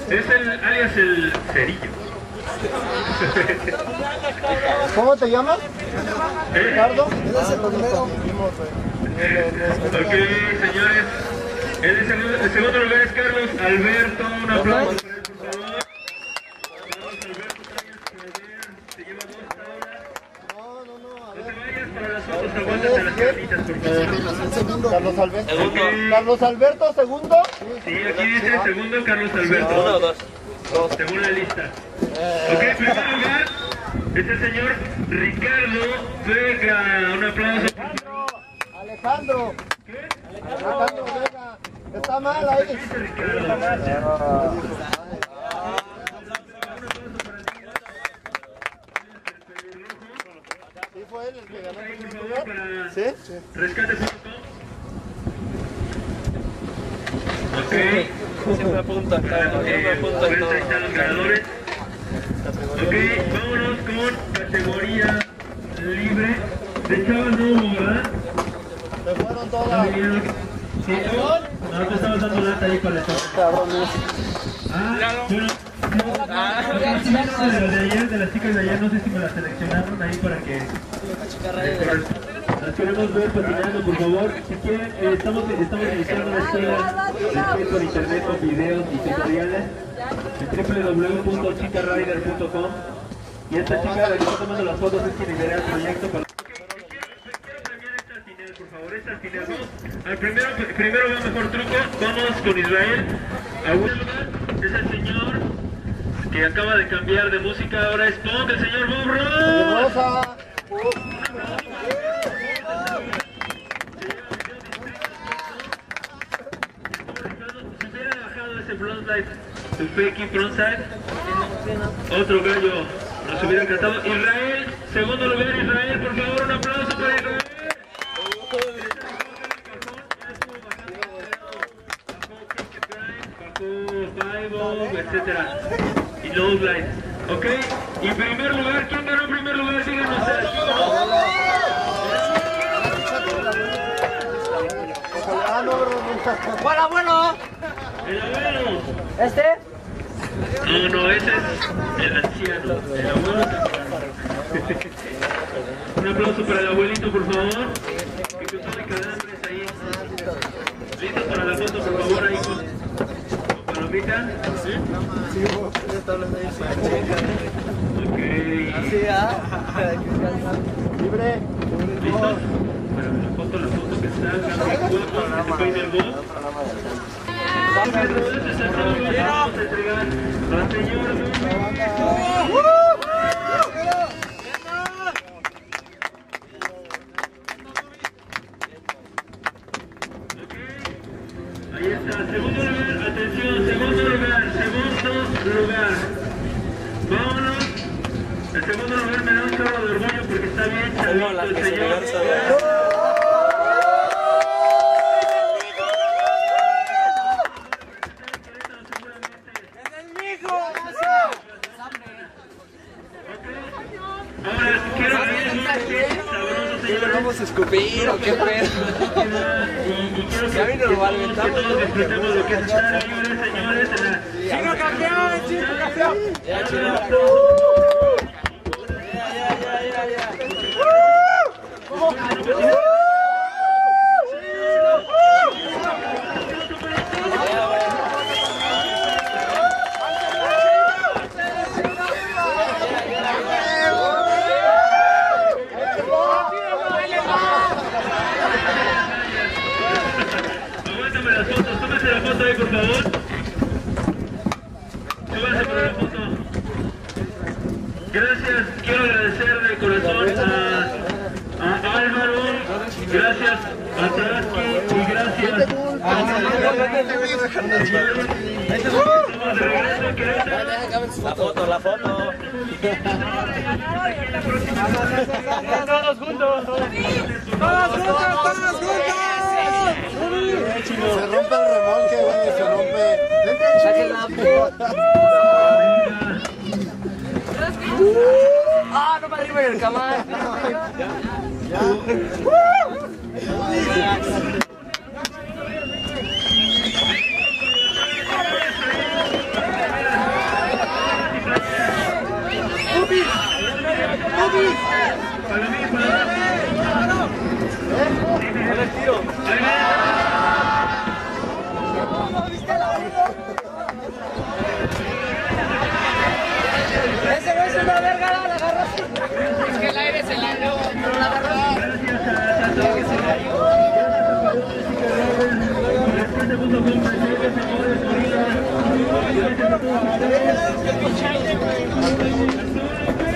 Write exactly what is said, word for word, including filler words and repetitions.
Es el alias el Cerillo. ¿Cómo te llamas? ¿Eh? Ricardo. Ok, señores. El segundo, el segundo lugar es Carlos Alberto. Un aplauso para él, por favor. Carlos Alberto se lleva dos ahora. No, no, no. No te vayas para las fotos, aguántate las carnitas, por favor. Segundo. Carlos Alberto. Okay. Carlos Alberto, segundo. Sí, aquí dice segundo Carlos Alberto. Uno o dos. Según la lista. Ok, en primer lugar es el señor Ricardo Vega. Un aplauso. Alejandro. ¿Qué? Alejandro Vega. Está mal ahí. Dice Ricardo. Sí, fue él el que ganó Ahí, el por primer favor, lugar. para ¿Sí? Sí. rescate punto com. Ok. Siempre apunta, claro, siempre apunta Pues todo. ahí están los ganadores. Ok, vámonos con categoría libre. De chavas no hubo, ¿verdad? Se fueron Está todas. bien. Sí, no, te estabas dando lata ahí con la chava. Cabrones. Ah, bueno. Las chicas de las de ayer, de las chicas de ayer, no sé si me las seleccionaron ahí para que... Las queremos ver patinando, por favor. Si quieren, eh, estamos, estamos iniciando una escuela de skate por internet con videos y tutoriales en w w w punto chica rider punto com. Y esta chica de la que está tomando las fotos es quien lidera el proyecto. Para... Quiero premiar esta al final, por favor, esta al final. Vamos, al primero, primero va mejor truco. Vamos con Israel. A un lugar es el señor que acaba de cambiar de música. Ahora es Punk, el señor Bob Ross. Rosa. Si hubiera bajado ese frontside, el fake frontside, otro gallo nos hubiera encantado. Israel, segundo lugar Israel, por favor, un aplauso para Israel. Bajó Five, etcétera. Y Low Line. Ok, y primer lugar, ¿quién ganó en primer lugar? Díganos. ¡Hola, abuelo! El abuelo. ¿Este? No, no, ese es el anciano. El abuelo es anciano. Un aplauso para el abuelito, por favor. Que con todo el calambres ahí. ¿Listos para la foto, por favor, ahí con, con palomita? ¿Sí? Sí, Ok. Sí, ¿ah? libre. ¿Listos? Para la foto, la foto que salga. Que se peine el voz. Entonces, a todos los vamos a entregar al señor. Ahí está, segundo lugar, atención, segundo lugar, segundo lugar. Vámonos. El segundo lugar me da un chorro de orgullo porque está bien chavito el señor. Ahora, quiero ver sabroso, señor. ¿Vamos a escupir o qué pedo? Y, y quiero que, Ya vino que, lo mal, todos, que estamos. todos disfrutemos lo que es estar libres, señores. En la... ¡Chico campeón! ¡Chico campeón! Ya, chido. Ya, ya, ya, ya, ya. Aguántame las fotos, tómese la foto ahí, por favor. Súbanse para la foto. Gracias, quiero agradecer de corazón a, a Álvaro, gracias a Tarasky y gracias a Estamos de regreso, Querétaro. La foto, la foto. ¡Todos juntos! ¡Todos juntos! ¡Todos juntos! Se rompe el remolque, güey, se rompe. ¡Saquen la ¡Ah, no me arriba en el camal! Gracias, vez.